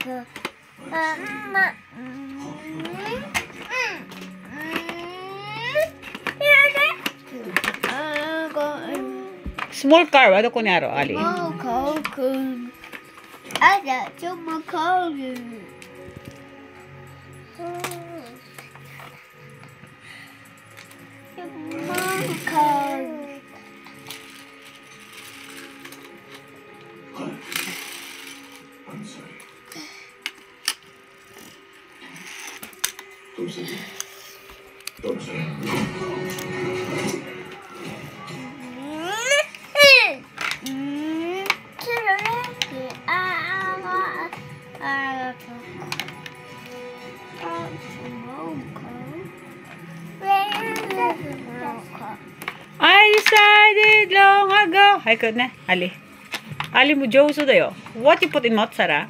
Small car, ano ko naro, Ali? Small car. Ada cuma car. Small car. I'm sorry. Don't say that. Don't say that. I decided long ago. Ay, good na. Ali. Ali mo Josu dayo. What you put in mozzarella?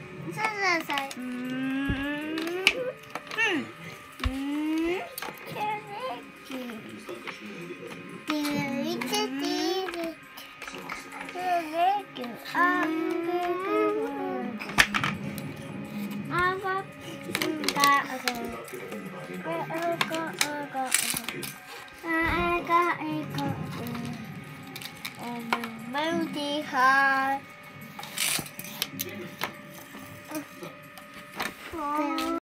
Melody heart.